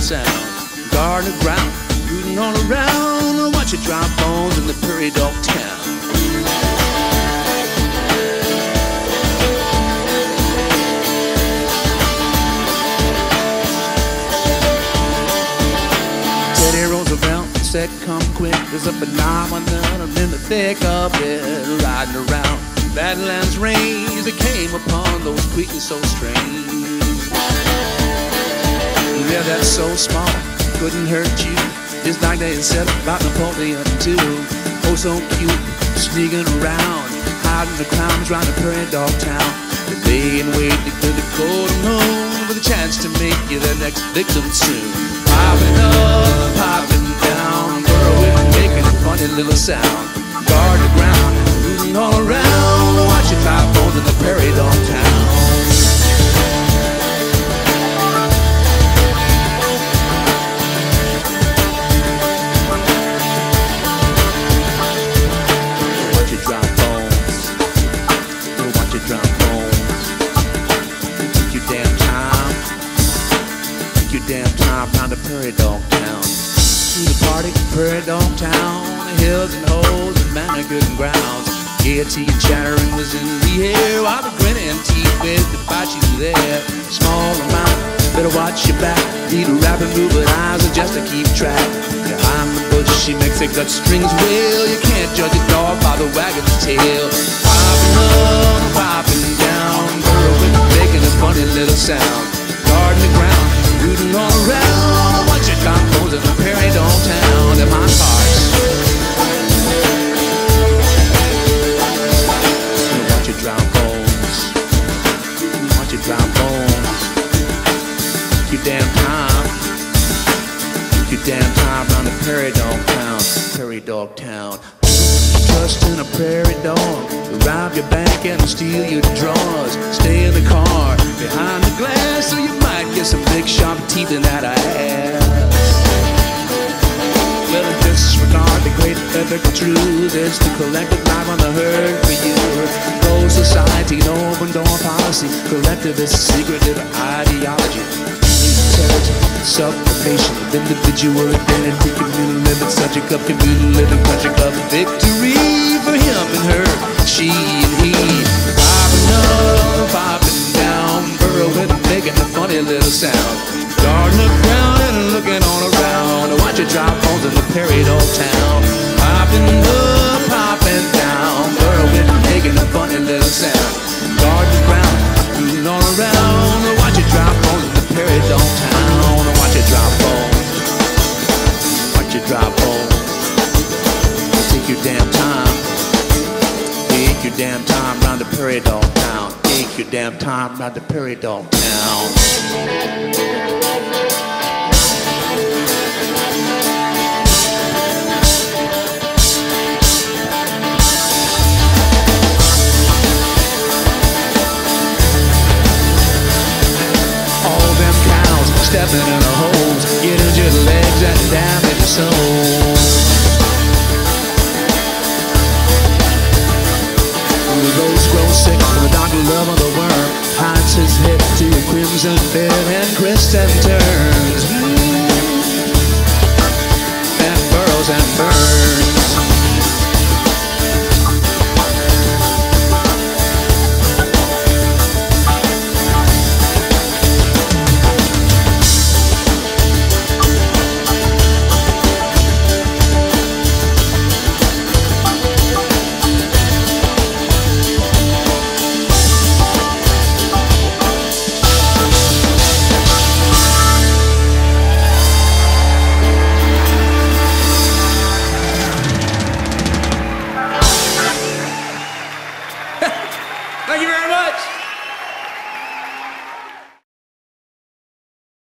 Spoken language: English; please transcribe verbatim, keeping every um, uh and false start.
sound. Garden ground, rooting all around. Watch it drop bones in the prairie dog town. Teddy Roosevelt said, come quick, there's a phenomenon. I'm in the thick of it, riding around. Badlands rains that came upon those creatures so strange. Yeah, that's so small, couldn't hurt you. Just like they said about Napoleon too. Oh, so cute, sneaking around, hiding the crimes around the prairie dog town. They lay in wait to the cold moon with a chance to make you their next victim soon. Popping up, popping down, burrowing, making a funny little sound. Guard the ground, rooting all around. Watch it drop bones in the prairie dog town. Watch it drop bones. Watch it drop bones. Take your damn time. Take your damn time round the prairie dog town. To the party, prairie dog town. Hills and holes and manicured grounds. Gaiety and chattering was in the air, while the grinning teeth with the debauchees there. Small amount, better watch your back. Need a rapid move with eyes just to keep track. Behind the bush, she makes her gut strings wail. You can't judge a dog by the wagon's tail. Popping up, popping down, burrowing, making a funny little sound. Guarding the ground, rooting all around. Watch it drop bones in the prairie dog town. In my heart. Watch it drop bones. Watch it drop bones. Take your damn time. Take your damn time round the prairie dog town. Prairie dog town. Trust in a prairie dog. Rob your bank and steal your drawers. Stay in the car behind the glass, so you might get some big sharp teeth in that ass. Well, disregard the great ethical truth. It's the collective life on the herd for you. Closed society, no open door policy. Collectivist, secretive ideology. Intelligent sublimation of individual identity. Communal living, such a club, communal living, country club. Victory for him and her, she and he. Popping up, popping down, burrowing, making a funny little sound. Guarding the ground and looking all around. Watch it drop bones in the prairie dog town. Popping up, popping down, burrowing, making a funny little sound. Guard the ground, rooting all around. Watch it drop bones in the prairie dog town. Watch it drop bones. Watch it drop bones. Take your damn time. Take your damn time round the prairie dog town. Take your damn time round the prairie dog town. Stepping in the holes, get injured legs and damage your soul. The rose grows sick from the dark love of the worm. Hides his head to a crimson bed and crisps and turns.